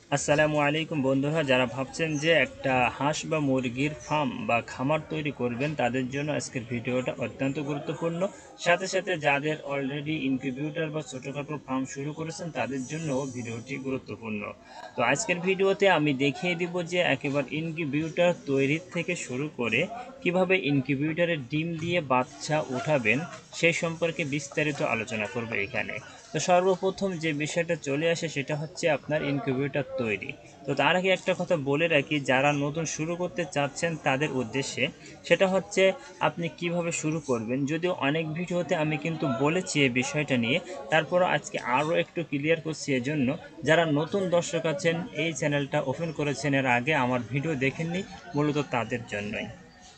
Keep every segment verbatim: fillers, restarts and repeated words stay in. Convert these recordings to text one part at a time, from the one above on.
আসসালামু আলাইকুম বন্ধুরা, যারা ভাবছেন যে একটা হাঁস বা মুরগির ফার্ম বা খামার তৈরি করবেন তাদের জন্য আজকের ভিডিওটা অত্যন্ত গুরুত্বপূর্ণ। সাথে সাথে যাদের অলরেডি ইনকিউবেটর বা ছোটোখাটো ফার্ম শুরু করেছেন তাদের জন্য ভিডিওটি গুরুত্বপূর্ণ। তো আজকের ভিডিওতে আমি দেখিয়ে দিব যে একেবারে ইনকিউবেটর তৈরির থেকে শুরু করে কিভাবে ইনকিউবেটরের ডিম দিয়ে বাচ্চা উঠাবেন সেই সম্পর্কে বিস্তারিত আলোচনা করব এখানে। তো সর্বপ্রথম যে বিষয়টা চলে আসে সেটা হচ্ছে আপনার ইনকিউবেটর তৈরি। তো তার আগে একটা কথা বলে রাখি, যারা নতুন শুরু করতে চাচ্ছেন তাদের উদ্দেশ্যে, সেটা হচ্ছে আপনি কিভাবে শুরু করবেন। যদিও অনেক ভিডিওতে আমি কিন্তু বলেছি এই বিষয়টা নিয়ে, তারপরও আজকে আরও একটু ক্লিয়ার করছি। এজন্য যারা নতুন দর্শক আছেন, এই চ্যানেলটা ওপেন করেছেন এর আগে আমার ভিডিও দেখেননি, মূলত তাদের জন্যই।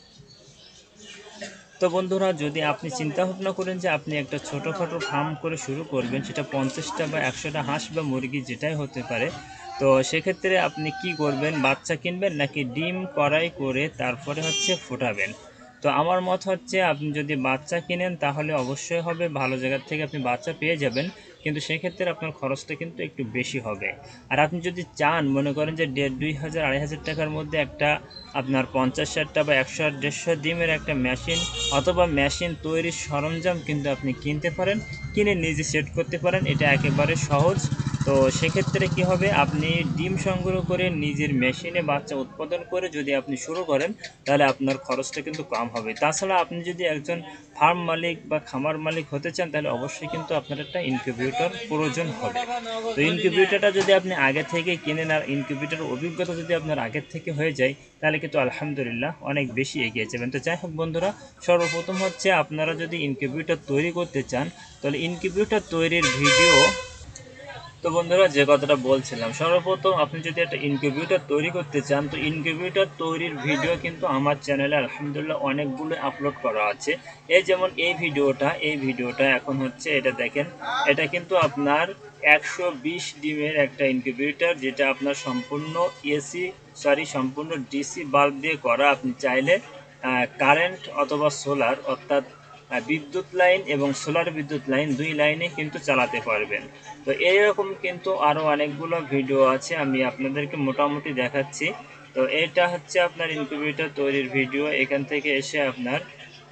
তো বন্ধুরা, যদি আপনি চিন্তা ভাবনা করেন যে আপনি একটা ছোটোখাটো ফার্ম করে শুরু করবেন, সেটা পঞ্চাশটা বা একশোটা হাঁস বা মুরগি যেটাই হতে পারে, তো সেক্ষেত্রে আপনি কি করবেন, বাচ্চা কিনবেন নাকি ডিম কড়াই করে তারপরে হচ্ছে ফোটাবেন। তো আমার মত হচ্ছে আপনি যদি বাচ্চা কিনেন তাহলে অবশ্যই হবে, ভালো জায়গার থেকে আপনি বাচ্চা পেয়ে যাবেন, কিন্তু সেক্ষেত্রে আপনার খরচটা কিন্তু একটু বেশি হবে। আর আপনি যদি চান, মনে করেন যে দেড় দুই হাজার আড়াই হাজার টাকার মধ্যে একটা আপনার পঞ্চাশ ষাটটা বা একশো দেড়শো ডিমের একটা মেশিন অথবা মেশিন তৈরির সরঞ্জাম কিন্তু আপনি কিনতে পারেন, কিনে নিজে সেট করতে পারেন। এটা একেবারে সহজ। তো সেক্ষেত্রে কি হবে, আপনি ডিম সংগ্রহ করে নিজের মেশিনে বাচ্চা উৎপাদন করে যদি আপনি শুরু করেন তাহলে আপনার খরচটা কিন্তু কম হবে। তাছাড়া আপনি যদি একজন ফার্ম মালিক বা খামার মালিক হতে চান তাহলে অবশ্যই কিন্তু আপনার একটা ইনকিউবেটর প্রয়োজন হবে। তো ইনকিউবেটরটা যদি আপনি আগে থেকে কিনেন আর ইনকিউবেটরের অভিজ্ঞতা যদি আপনার আগের থেকে হয়ে যায় তাহলে কিন্তু আলহামদুলিল্লাহ অনেক বেশি এগিয়ে যাবেন। তো যাই হোক বন্ধুরা, সর্বপ্রথম হচ্ছে আপনারা যদি ইনকিউবেটর তৈরি করতে চান তাহলে ইনকিউবেটর তৈরির ভিডিও, তো বন্ধুরা যে কথাটা বলছিলাম, সর্বপ্রথম আপনি যদি একটা ইনকিউবেটর তৈরি করতে চান তো ইনকিউবেটর তৈরির ভিডিও কিন্তু আমার চ্যানেলে আলহামদুলিল্লাহ অনেকগুলো আপলোড করা আছে। এই যেমন এই ভিডিওটা, এই ভিডিওটা এখন হচ্ছে, এটা দেখেন, এটা কিন্তু আপনার একশো বিশ ডিমের একটা ইনকিউবেটর, যেটা আপনার সম্পূর্ণ এসি সরি সম্পূর্ণ ডিসি বাল্ব দিয়ে করা। আপনি চাইলে কারেন্ট অথবা সোলার, অর্থাৎ বিদ্যুৎ লাইন এবং সোলার বিদ্যুৎ লাইন দুই লাইনে কিন্তু চালাতে পারবেন। তো এইরকম কিন্তু আরও অনেকগুলো ভিডিও আছে, আমি আপনাদেরকে মোটামুটি দেখাচ্ছি। তো এটা হচ্ছে আপনার ইনকিউবেটর তৈরির ভিডিও। এখান থেকে এসে আপনার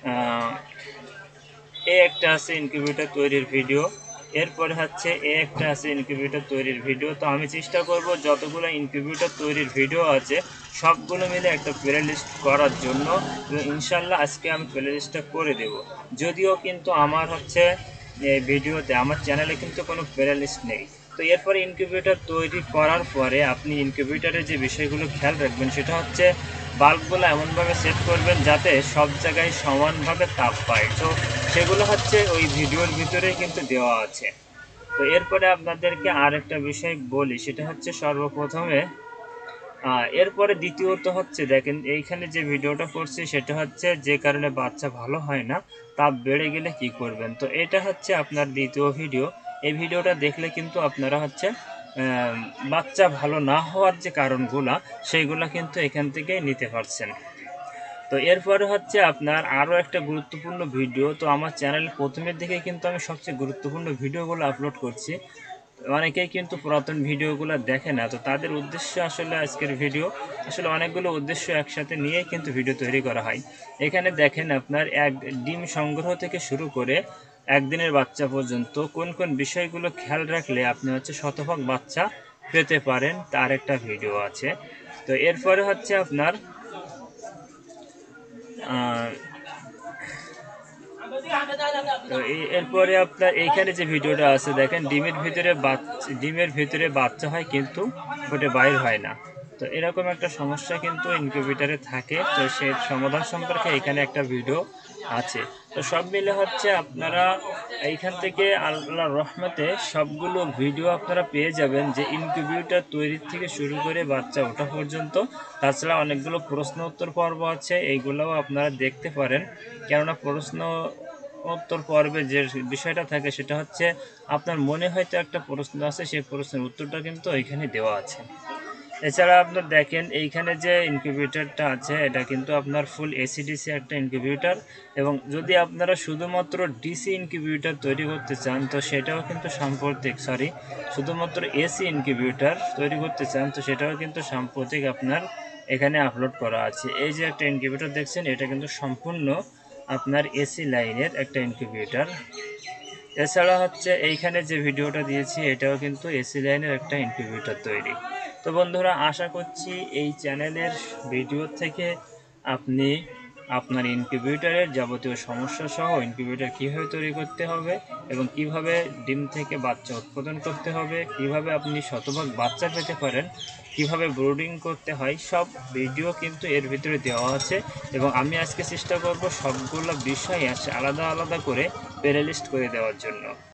এ একটা আছে ইনকিউবেটর তৈরির ভিডিও, এরপরে হচ্ছে এ একটা আছে ইনকিউবেটর তৈরির ভিডিও। তো আমি চেষ্টা করব যতগুলো ইনকিউবেটর তৈরির ভিডিও আছে সবগুলো মিলে একটা প্লে লিস্ট করার জন্য, এবং ইনশাল্লাহ আজকে আমি প্লে লিস্টটা করে দেব। যদিও কিন্তু আমার হচ্ছে এই ভিডিওতে, আমার চ্যানেলে কিন্তু কোনো প্লে লিস্ট নেই। তো এরপরে ইনকিউবেটর তৈরি করার পরে আপনি ইনকিউবেটরের যে বিষয়গুলো খেয়াল রাখবেন সেটা হচ্ছে বাল্বগুলো এমনভাবে সেট করবেন যাতে সব জায়গায় সমানভাবে তাপ পায়। তো সেগুলো হচ্ছে ওই ভিডিওর ভিতরে কিন্তু দেওয়া আছে। তো এরপরে আপনাদেরকে আর একটা বিষয় বলি, সেটা হচ্ছে সর্বপ্রথমে এরপরে দ্বিতীয়ত হচ্ছে, দেখেন এইখানে যে ভিডিওটা করছি সেটা হচ্ছে যে কারণে বাচ্চা ভালো হয় না, তাপ বেড়ে গেলে কি করবেন। তো এটা হচ্ছে আপনার দ্বিতীয় ভিডিও। এই ভিডিওটা দেখলে কিন্তু আপনারা হচ্ছে বাচ্চা ভালো না হওয়ার যে কারণগুলা সেইগুলা কিন্তু এখান থেকে নিতে পারছেন। তো এরপরে হচ্ছে আপনার আরও একটা গুরুত্বপূর্ণ ভিডিও। তো আমার চ্যানেল প্রথমের দিকে কিন্তু আমি সবচেয়ে গুরুত্বপূর্ণ ভিডিওগুলো আপলোড করছি, অনেকেই কিন্তু পুরাতন ভিডিওগুলো দেখে না। তো তাদের উদ্দেশ্যে আসলে আজকের ভিডিও, আসলে অনেকগুলো উদ্দেশ্য একসাথে নিয়ে কিন্তু ভিডিও তৈরি করা হয়। এখানে দেখেন আপনার এক ডিম সংগ্রহ থেকে শুরু করে একদিনের বাচ্চা পর্যন্ত কোন কোন বিষয়গুলো খেয়াল রাখলে আপনি হচ্ছে শতভাগ বাচ্চা পেতে পারেন তার একটা ভিডিও আছে। তো এরপরে হচ্ছে আপনার তো এরপরে আপনার এইখানে যে ভিডিওটা আছে দেখেন, ডিমের ভিতরে বাচ্চা ডিমের ভিতরে বাচ্চা হয় কিন্তু ওটা বাইর হয় না। তো এরকম একটা সমস্যা কিন্তু ইনকিউবেটরে থাকে। তো সেই সমাধান সম্পর্কে এখানে একটা ভিডিও আছে। তো সব মিলে হচ্ছে আপনারা এইখান থেকে আল্লাহর রহমতে সবগুলো ভিডিও আপনারা পেয়ে যাবেন, যে ইনকিউবেটর তৈরির থেকে শুরু করে বাচ্চা ওঠা পর্যন্ত। তাছাড়া অনেকগুলো প্রশ্ন উত্তর পর্ব আছে, এইগুলোও আপনারা দেখতে পারেন। কেননা প্রশ্ন উত্তর পর্বে যে বিষয়টা থাকে সেটা হচ্ছে আপনার মনে হয়তো একটা প্রশ্ন আছে, সেই প্রশ্নের উত্তরটা কিন্তু এখানে দেওয়া আছে। এছাড়া আপনার দেখেন এইখানে যে ইনকিউবেটরটা আছে এটা কিন্তু আপনার ফুল এসি ডিসি একটা ইনকিউবেটর, এবং যদি আপনারা শুধুমাত্র ডিসি ইনকিউবেটর তৈরি করতে চান তো সেটাও কিন্তু সাম্প্রতিক সরি শুধুমাত্র এসি ইনকিউবেটর তৈরি করতে চান তো সেটাও কিন্তু সাম্প্রতিক আপনার এখানে আপলোড করা আছে। এই যে একটা ইনকিউবেটর দেখছেন এটা কিন্তু সম্পূর্ণ আপনার এসি লাইনের একটা ইনকিউবেটর। এছাড়া হচ্ছে এইখানে যে ভিডিওটা দিয়েছি এটাও কিন্তু এসি লাইনের একটা ইনকিউবেটর তৈরি। তো বন্ধুরা আশা করছি এই চ্যানেলের ভিডিও থেকে আপনি আপনার ইনকিউবেটরের যাবতীয় সমস্যা সহ ইনকিউবেটর কীভাবে তৈরি করতে হবে এবং কিভাবে ডিম থেকে বাচ্চা উৎপাদন করতে হবে, কিভাবে আপনি শতভাগ বাচ্চা পেতে পারেন, কিভাবে ব্রুডিং করতে হয়, সব ভিডিও কিন্তু এর ভিতরে দেওয়া আছে। এবং আমি আজকে চেষ্টা করব সবগুলো বিষয় আছে আলাদা আলাদা করে প্লেলিস্ট করে দেওয়ার জন্য।